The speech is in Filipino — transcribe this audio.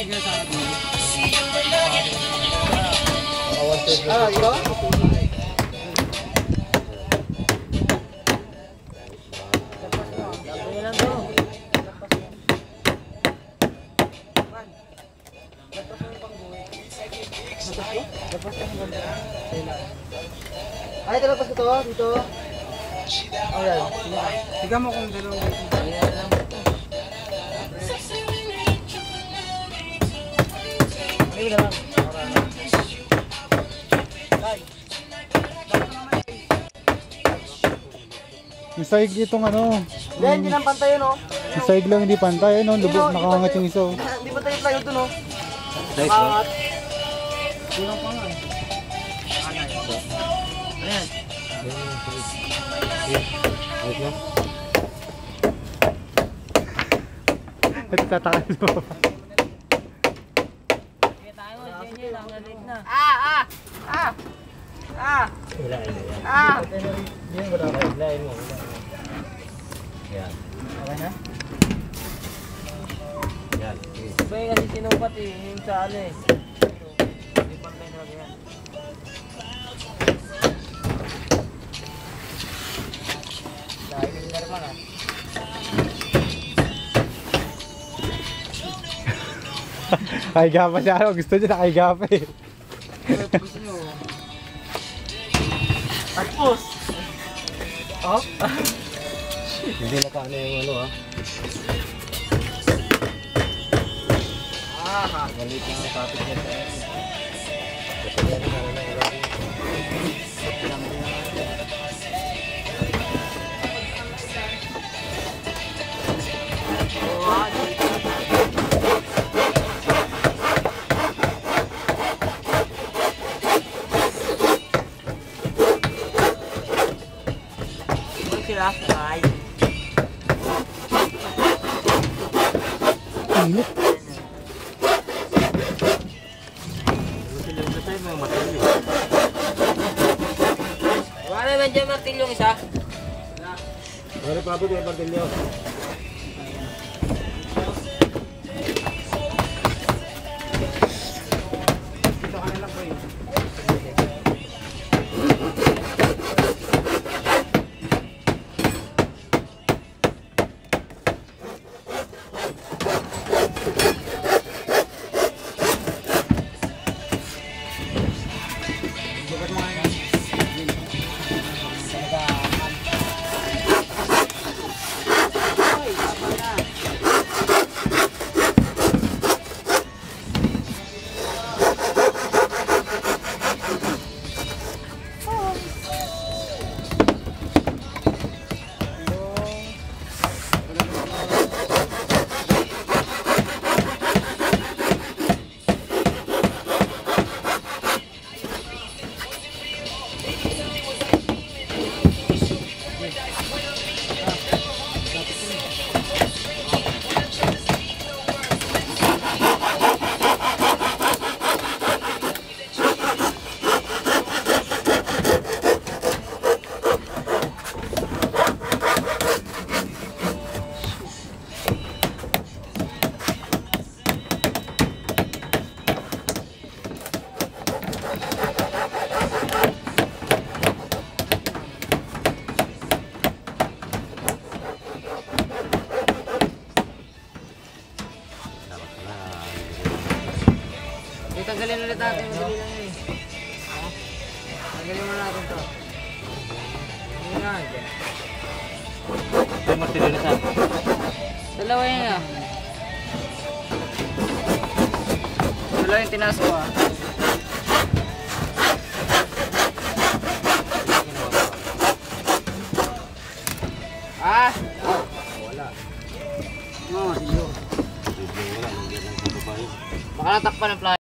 Ah, ito? Ay, talapas ito, dito. Ayan. Tiga mo kung dalawang dito. Ayun na lang. Yung sahig itong ano. Hindi lang pantay yun, oh. Yung sahig lang hindi pantay. Ano, lubog, nakakangat yung isa. Hindi pantay yung plywood dun, oh. Nice, no? Kulang pa nga, eh. Ayan. At tatakas mo. Yan. Okay na? Yan. Iba yung kasi sinupat eh, yung sa ano eh. Hindi pantay talaga yan. Dahil yung garman ah. Nakahiga pa siya. Gusto niya nakahiga pa eh. Gusto nyo. Tapos! Oh? Hindi nakaano yung ano ha. Ah, Galit yung topic niya sa akin. Kasi yan na lang lagi. sila ay Init. wala naman dyan martilyong isa. Wala pa po yung martilyo. Tanggalin ulit natin, madali lang yun eh. Tanggalin mo natin to. Hindi nga dyan. Ito martilyo na saan? Dalawa yun ah. Dalawa yung tinaas ko ah. Ah! Wala. Oo, silyo. Wala, nandiyan lang sa babae. Baka natakpan ng fly.